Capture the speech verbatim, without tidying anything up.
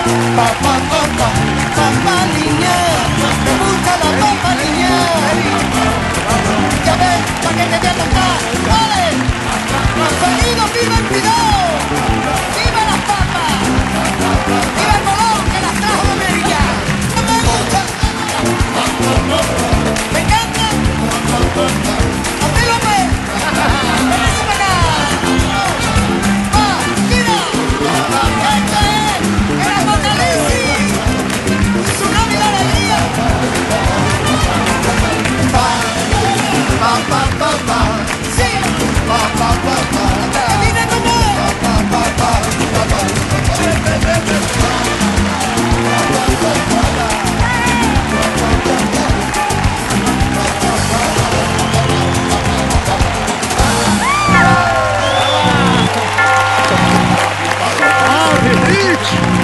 Papá, papá, papá niña, me gusta la papa niña. Ya ves, pa' que te voy a contar, ¿vale? ¡Sonido, viva el cuidado! ¡Viva las papas! ¡Viva el Colón que las trajo de América! ¡No me gusta! ¡Me encanta! ¡A ti lo ves! ¡Vamos para acá! ¡Va! ¡Tira! ¡Esto es el apocalipsis! ¡Tsunami de alegría! Pa, pa, pa, pa, pa. ¡Sí! Pa, pa, pa, pa. ¡Que viene como es! Pa, pa, pa, pa, pa, Ah, Rich!